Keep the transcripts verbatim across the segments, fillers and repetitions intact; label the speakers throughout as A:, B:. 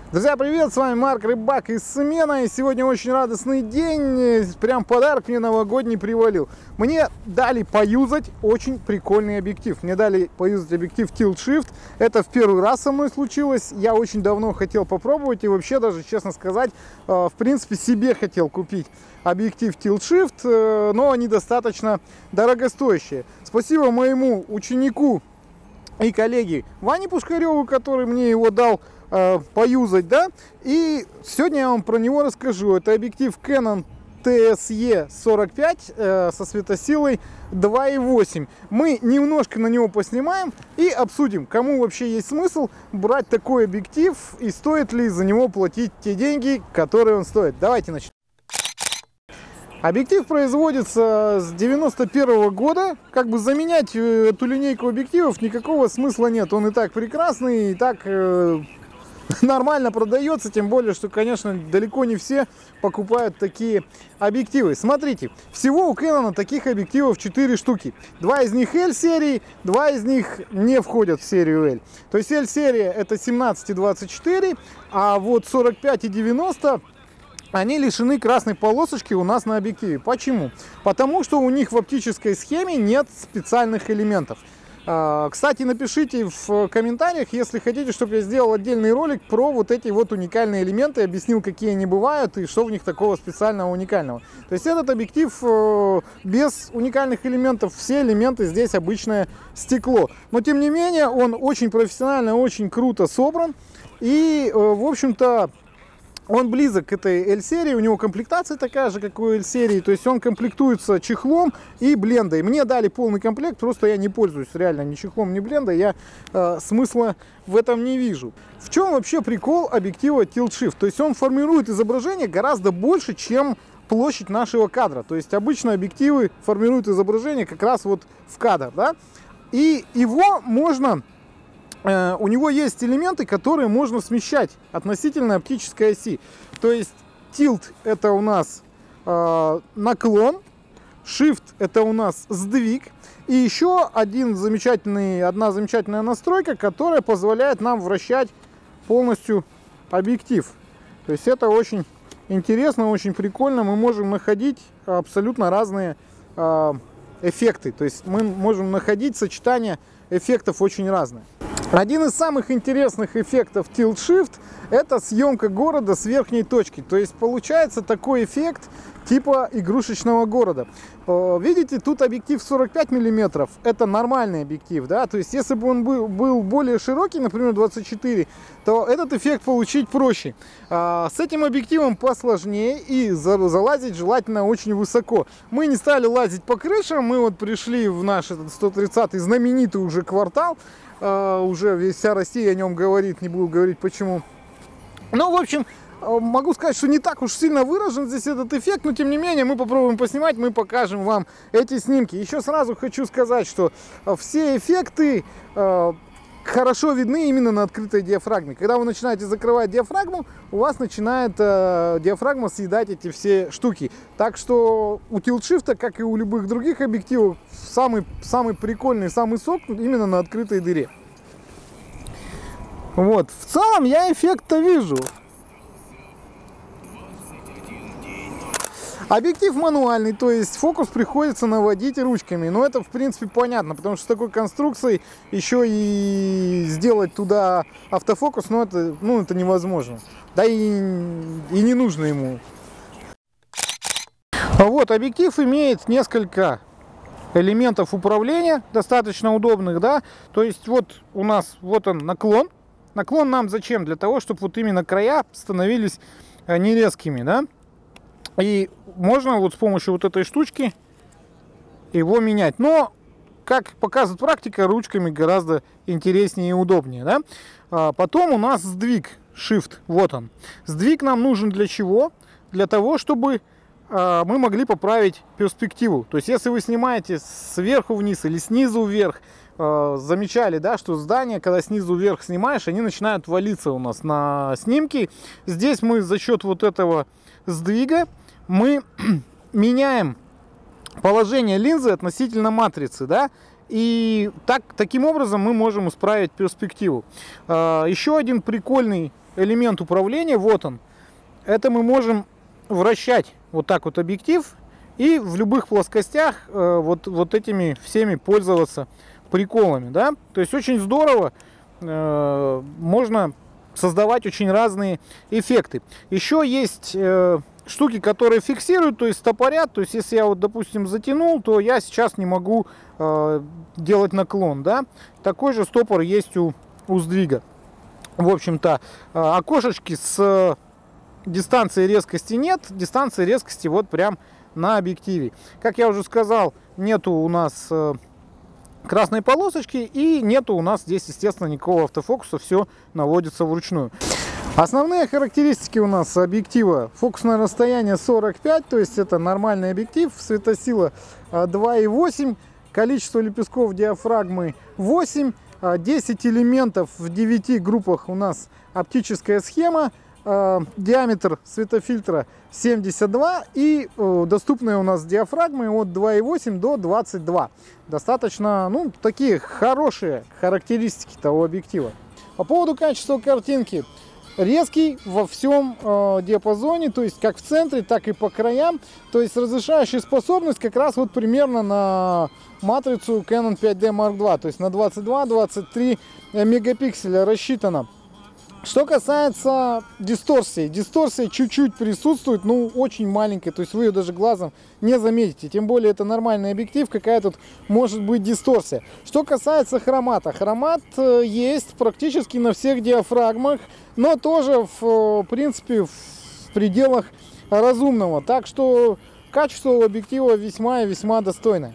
A: Друзья, привет! С вами Марк Рыбак из Смена. И сегодня очень радостный день. Прям подарок мне новогодний привалил. Мне дали поюзать очень прикольный объектив. Мне дали поюзать объектив Tilt Shift. Это в первый раз со мной случилось. Я очень давно хотел попробовать. И вообще даже, честно сказать, в принципе, себе хотел купить объектив Tilt Shift. Но они достаточно дорогостоящие. Спасибо моему ученику и коллеге Ване Пушкареву, который мне его дал поюзать, да, и сегодня я вам про него расскажу. Это объектив Canon T S E сорок пять э, со светосилой два и восемь. Мы немножко на него поснимаем и обсудим, кому вообще есть смысл брать такой объектив и стоит ли за него платить те деньги, которые он стоит. Давайте начнем. Объектив производится с девяносто первого года. Как бы заменять эту линейку объективов никакого смысла нет. Он и так прекрасный, и так э, нормально продается, тем более, что, конечно, далеко не все покупают такие объективы. Смотрите, всего у Canon таких объективов четыре штуки. Два из них L-серии, два из них не входят в серию L. То есть L-серия это семнадцать и двадцать четыре, а вот сорок пять и девяносто... они лишены красной полосочки у нас на объективе. Почему? Потому что у них в оптической схеме нет специальных элементов. Кстати, напишите в комментариях, если хотите, чтобы я сделал отдельный ролик про вот эти вот уникальные элементы, объяснил, какие они бывают и что в них такого специального уникального. То есть этот объектив без уникальных элементов, все элементы здесь обычное стекло. Но тем не менее он очень профессионально, очень круто собран и, в общем-то, он близок к этой L-серии, у него комплектация такая же, как у L-серии, то есть он комплектуется чехлом и блендой. Мне дали полный комплект, просто я не пользуюсь реально ни чехлом, ни блендой, я э, смысла в этом не вижу. В чем вообще прикол объектива Tilt Shift? То есть он формирует изображение гораздо больше, чем площадь нашего кадра. То есть обычно объективы формируют изображение как раз вот в кадр, да? И его можно... у него есть элементы, которые можно смещать относительно оптической оси. То есть Tilt это у нас э, наклон, Shift это у нас сдвиг. И еще один замечательный, одна замечательная настройка, которая позволяет нам вращать полностью объектив. То есть это очень интересно, очень прикольно. Мы можем находить абсолютно разные э, эффекты. То есть мы можем находить сочетания эффектов очень разные. Один из самых интересных эффектов Tilt Shift это съемка города с верхней точки. То есть получается такой эффект типа игрушечного города. Видите, тут объектив сорок пять миллиметров, это нормальный объектив, да, то есть если бы он был, был более широкий, например двадцать четыре, то этот эффект получить проще. А с этим объективом посложнее и залазить желательно очень высоко. Мы не стали лазить по крышам, мы вот пришли в наш этот сто тридцатый знаменитый уже квартал, а, уже вся Россия о нем говорит, не буду говорить почему. Ну, в общем, могу сказать, что не так уж сильно выражен здесь этот эффект, но тем не менее мы попробуем поснимать, мы покажем вам эти снимки. Еще сразу хочу сказать, что все эффекты э, хорошо видны именно на открытой диафрагме. Когда вы начинаете закрывать диафрагму, у вас начинает э, диафрагма съедать эти все штуки. Так что у Tilt Shift, как и у любых других объективов, самый, самый прикольный, самый сок именно на открытой дыре. Вот, в целом я эффект-то вижу. Объектив мануальный, то есть фокус приходится наводить ручками. Но это в принципе понятно, потому что с такой конструкцией еще и сделать туда автофокус, ну это, ну, это невозможно. Да и, и не нужно ему. Вот, объектив имеет несколько элементов управления, достаточно удобных, да. То есть вот у нас, вот он наклон. Наклон нам зачем? Для того, чтобы вот именно края становились не резкими, да. И можно вот с помощью вот этой штучки его менять. Но, как показывает практика, ручками гораздо интереснее и удобнее, да? А потом у нас сдвиг, Shift, вот он. Сдвиг нам нужен для чего? Для того, чтобы а, мы могли поправить перспективу. То есть, если вы снимаете сверху вниз или снизу вверх, а, замечали, да, что здания, когда снизу вверх снимаешь, они начинают валиться у нас на снимки. Здесь мы за счет вот этого сдвига мы меняем положение линзы относительно матрицы, да, и так, таким образом мы можем исправить перспективу. Еще один прикольный элемент управления, вот он. Это мы можем вращать вот так вот объектив и в любых плоскостях э, вот, вот этими всеми пользоваться приколами, да. То есть очень здорово, э, можно создавать очень разные эффекты. Еще есть э, штуки, которые фиксируют, то есть стопорят. То есть если я вот, допустим, затянул, то я сейчас не могу э, делать наклон, да. Такой же стопор есть у, у сдвига. В общем-то, э, окошечки с дистанции резкости нет, дистанции резкости вот прям на объективе. Как я уже сказал, нету у нас э, красной полосочки и нету у нас здесь, естественно, никакого автофокуса, все наводится вручную. Основные характеристики у нас объектива: фокусное расстояние сорок пять, то есть это нормальный объектив, светосила два и восемь, количество лепестков диафрагмы восемь, десять элементов в девяти группах у нас оптическая схема, диаметр светофильтра семьдесят два и доступные у нас диафрагмы от два и восемь до двадцати двух. Достаточно, ну, такие хорошие характеристики того объектива. По поводу качества картинки. Резкий во всем э, диапазоне, то есть как в центре, так и по краям. То есть разрешающая способность как раз вот примерно на матрицу Canon пять дэ марк два, то есть на двадцать два — двадцать три мегапикселя рассчитана. Что касается дисторсии, дисторсия чуть-чуть присутствует, ну очень маленькая, то есть вы ее даже глазом не заметите, тем более это нормальный объектив, какая тут может быть дисторсия. Что касается хромата, хромат есть практически на всех диафрагмах, но тоже в принципе в пределах разумного, так что качество у объектива весьма и весьма достойное.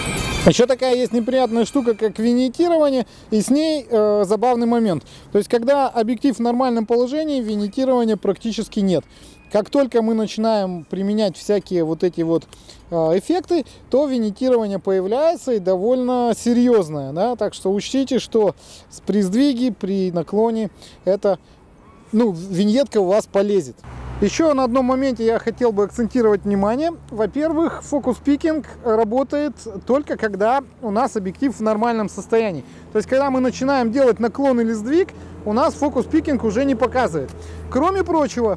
A: Еще такая есть неприятная штука, как виньетирование, и с ней э, забавный момент. То есть, когда объектив в нормальном положении, виньетирования практически нет. Как только мы начинаем применять всякие вот эти вот э, эффекты, то виньетирование появляется и довольно серьезное, да? Так что учтите, что при сдвиге, при наклоне, это, ну, виньетка у вас полезет. Еще на одном моменте я хотел бы акцентировать внимание. Во-первых, фокус-пикинг работает только когда у нас объектив в нормальном состоянии. То есть, когда мы начинаем делать наклон или сдвиг, у нас фокус-пикинг уже не показывает. Кроме прочего,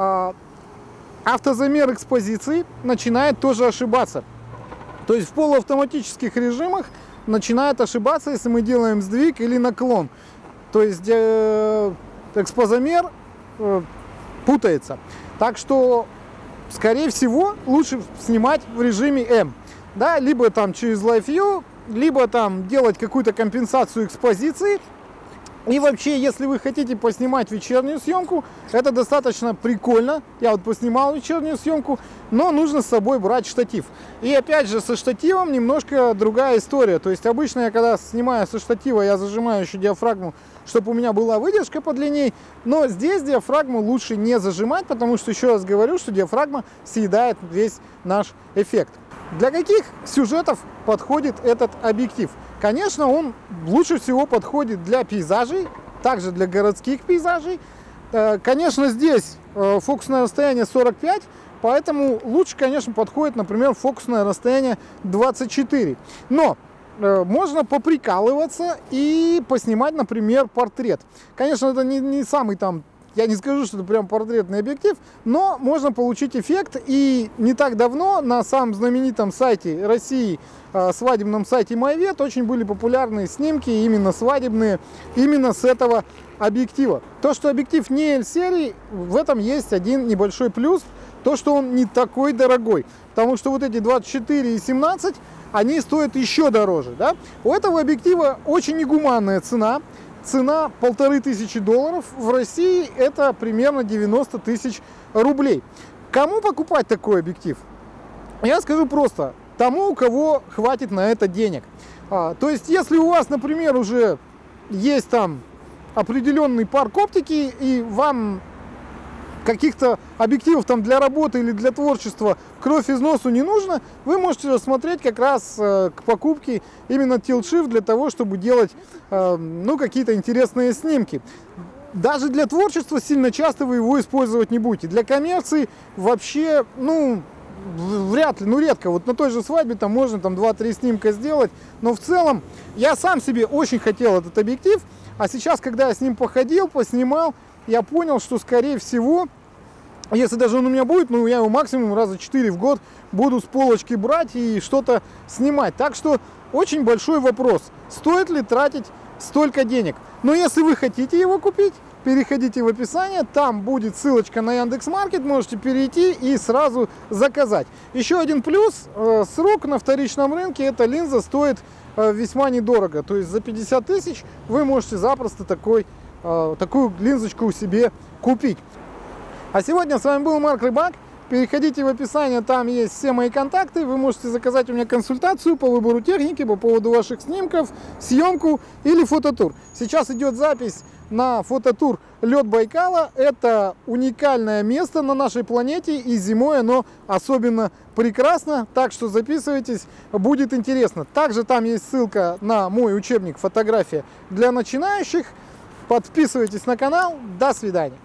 A: автозамер экспозиции начинает тоже ошибаться. То есть, в полуавтоматических режимах начинает ошибаться, если мы делаем сдвиг или наклон. То есть, экспозамер путается. Так что, скорее всего, лучше снимать в режиме М. Да, либо там через Live View, либо там делать какую-то компенсацию экспозиции. И вообще, если вы хотите поснимать вечернюю съемку, это достаточно прикольно. Я вот поснимал вечернюю съемку, но нужно с собой брать штатив. И опять же, со штативом немножко другая история. То есть обычно я когда снимаю со штатива, я зажимаю еще диафрагму, чтобы у меня была выдержка подлинней. Но здесь диафрагму лучше не зажимать, потому что, еще раз говорю, что диафрагма съедает весь наш эффект. Для каких сюжетов подходит этот объектив? Конечно, он лучше всего подходит для пейзажей, также для городских пейзажей. Конечно, здесь фокусное расстояние сорок пять, поэтому лучше, конечно, подходит, например, фокусное расстояние двадцать четыре. Но можно поприкалываться и поснимать, например, портрет. Конечно, это не, не самый там, я не скажу, что это прям портретный объектив, но можно получить эффект. И не так давно на самом знаменитом сайте России, свадебном сайте MyVet, очень были популярные снимки, именно свадебные, именно с этого объектива. То, что объектив не L-серии, в этом есть один небольшой плюс, то, что он не такой дорогой. Потому что вот эти двадцать четыре и семнадцать, они стоят еще дороже. Да? У этого объектива очень негуманная цена. Цена полторы тысячи долларов. В России это примерно девяносто тысяч рублей. Кому покупать такой объектив? Я скажу просто: тому, у кого хватит на это денег. А, то есть, если у вас, например, уже есть там определенный парк оптики, и вам каких-то объективов там для работы или для творчества кровь из носу не нужно, вы можете рассмотреть как раз э, к покупке именно Tilt Shift для того, чтобы делать э, ну, какие-то интересные снимки. Даже для творчества сильно часто вы его использовать не будете. Для коммерции вообще, ну, вряд ли, ну редко. Вот на той же свадьбе там можно там два-три снимка сделать, но в целом я сам себе очень хотел этот объектив, а сейчас, когда я с ним походил, поснимал, я понял, что, скорее всего, если даже он у меня будет, ну, я его максимум раза четыре в год буду с полочки брать и что-то снимать. Так что очень большой вопрос, стоит ли тратить столько денег. Но если вы хотите его купить, переходите в описание, там будет ссылочка на Яндекс.Маркет, можете перейти и сразу заказать. Еще один плюс, э, срок на вторичном рынке, эта линза стоит э, весьма недорого. То есть за пятьдесят тысяч вы можете запросто такой, э, такую линзочку себе купить. А сегодня с вами был Марк Рыбак. Переходите в описание, там есть все мои контакты. Вы можете заказать у меня консультацию по выбору техники, по поводу ваших снимков, съемку или фототур. Сейчас идет запись на фототур «Лед Байкала». Это уникальное место на нашей планете, и зимой оно особенно прекрасно. Так что записывайтесь, будет интересно. Также там есть ссылка на мой учебник «Фотография для начинающих». Подписывайтесь на канал. До свидания.